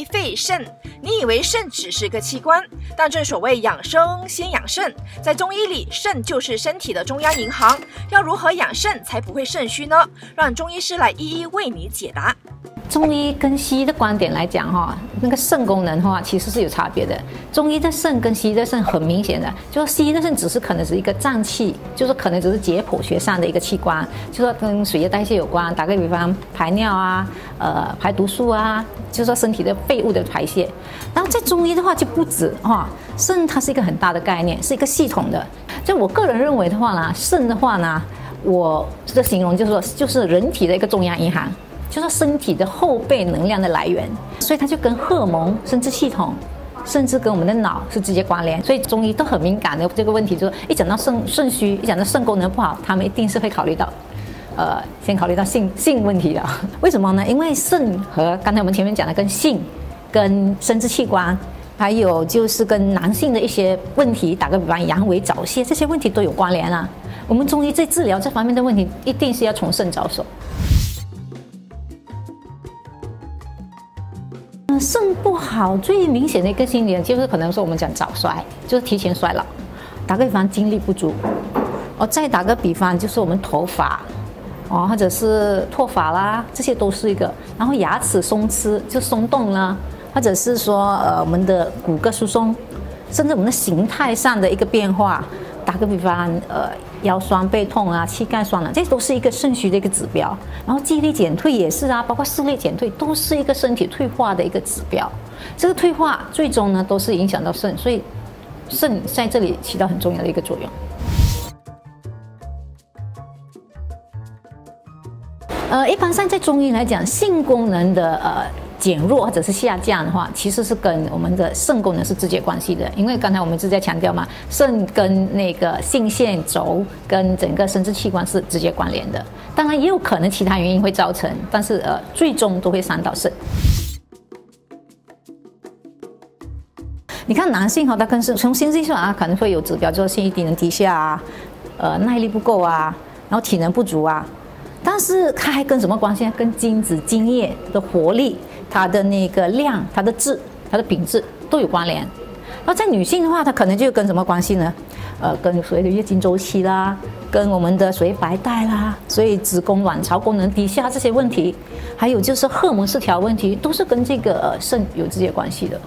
脾、肺、肾。你以为肾只是个器官，但正所谓养生先养肾，在中医里，肾就是身体的中央银行。要如何养肾才不会肾虚呢？让中医师来一一为你解答。 中医跟西医的观点来讲哈，那个肾功能的话其实是有差别的。中医的肾跟西医的肾很明显的，就是西医的肾可能是一个脏器，就是可能只是解剖学上的一个器官，就是说跟水液代谢有关。打个比方，排尿啊，排毒素啊，就是说身体的废物的排泄。然后在中医的话就不止哈，肾它是一个很大的概念，是一个系统的。就我个人认为的话呢，肾的话呢，我的形容就是说，就是人体的一个中央银行。就是身体的后备能量的来源，所以它就跟荷尔蒙、生殖系统，甚至跟我们的脑是直接关联。所以中医都很敏感的这个问题，就是一讲到肾虚，一讲到肾功能不好，他们一定是会考虑到，先考虑到性问题的。为什么呢？因为肾和刚才我们前面讲的跟性、跟生殖器官，还有就是跟男性的一些问题，打个比方阳痿早泄这些问题都有关联啊。我们中医在治疗这方面的问题，一定是要从肾着手。肾不好最明显的一个心理就是可能说我们讲早衰，就是提前衰老。打个比方，精力不足。再打个比方，就是我们头发，或者是脱发啦，这些都是一个。然后牙齿松弛就松动啦，或者是说我们的骨骼疏松，甚至我们的形态上的一个变化。打个比方，腰酸背痛啊，膝盖酸了，这都是一个肾虚的一个指标。然后记忆力减退也是啊，包括视力减退都是一个身体退化的一个指标。这个退化最终呢都是影响到肾，所以肾在这里起到很重要的一个作用。一般上在中医来讲，性功能的减弱或者是下降的话，其实是跟我们的肾功能是直接关系的。因为刚才我们是在强调嘛，肾跟那个性腺轴跟整个生殖器官是直接关联的。当然也有可能其他原因会造成，但是最终都会伤到肾。你看男性他跟从心理上可能会有指标，就是性欲机能低下啊，耐力不够啊，然后体能不足啊。但是它还跟什么关系呢？跟精子精液的活力、它的那个量、它的质、它的品质都有关联。那在女性的话，它可能就跟什么关系呢？跟所谓的月经周期啦，跟我们的所谓白带啦，所以子宫卵巢功能低下这些问题，还有就是荷尔蒙失调问题，都是跟这个肾有直接关系的。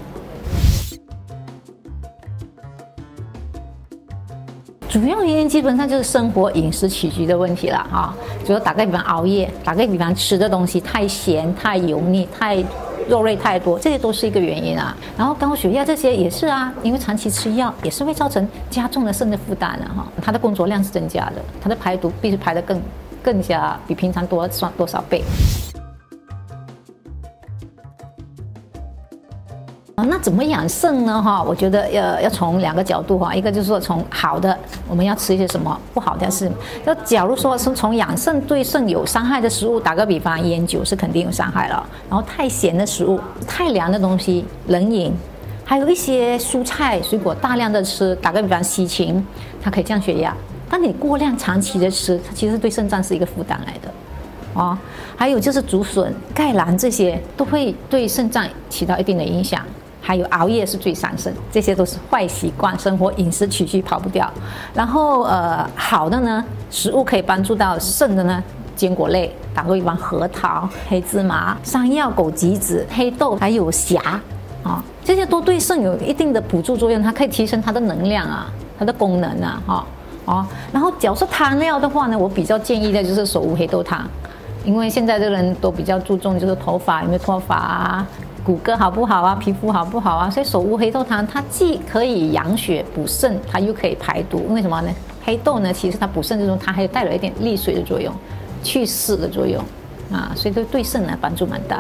主要原因基本上就是生活饮食起居的问题了啊，比如打个比方熬夜，打个比方吃的东西太咸、太油腻、太肉类太多，这些都是一个原因啊。然后高血压这些也是啊，因为长期吃药也是会造成加重了肾的负担了哈。它的工作量是增加的，它的排毒必须排得更加比平常多少倍。那怎么养肾呢？我觉得要从两个角度哈，一个就是说从好的，我们要吃一些什么；不好的是，假如说是从养肾对肾有伤害的食物，打个比方，烟酒是肯定有伤害了。然后太咸的食物、太凉的东西、冷饮，还有一些蔬菜水果大量的吃，打个比方，西芹，它可以降血压。但你过量长期的吃，它其实对肾脏是一个负担来的。还有就是竹笋、芥蓝这些都会对肾脏起到一定的影响。还有熬夜是最伤肾，这些都是坏习惯，生活饮食起居跑不掉。然后好的呢，食物可以帮助到肾的呢，坚果类，打个比方，核桃、黑芝麻、山药、枸杞子、黑豆，还有虾这些都对肾有一定的辅助作用，它可以提升它的能量啊，它的功能啊，然后假如是汤料的话呢，我比较建议的就是手无黑豆汤，因为现在的人都比较注重就是头发有没有脱发啊。骨骼好不好啊，皮肤好不好啊？所以手无黑豆汤，它既可以养血补肾，它又可以排毒。为什么呢？黑豆呢，其实它补肾之中，它还有带有一点利水的作用，祛湿的作用所以对肾呢帮助蛮大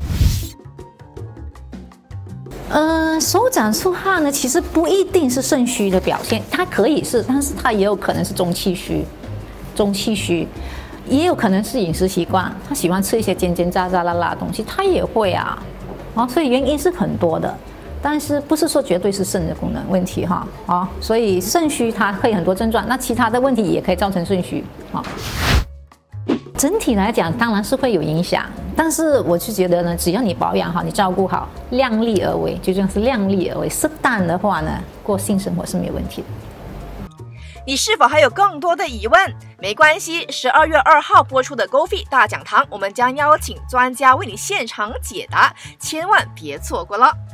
的。手掌出汗呢，其实不一定是肾虚的表现，它可以是，但是它也有可能是中气虚，也有可能是饮食习惯，他喜欢吃一些煎炸辣的东西，他也会所以原因是很多的，但是不是说绝对是肾的功能问题所以肾虚它可以很多症状，那其他的问题也可以造成肾虚整体来讲当然是会有影响，但是我就觉得呢，只要你保养好，你照顾好，量力而为，就这样是量力而为，适当的话呢，过性生活是没有问题的。 你是否还有更多的疑问？没关系，12月2号播出的 GoFit 大讲堂，我们将邀请专家为你现场解答，千万别错过了。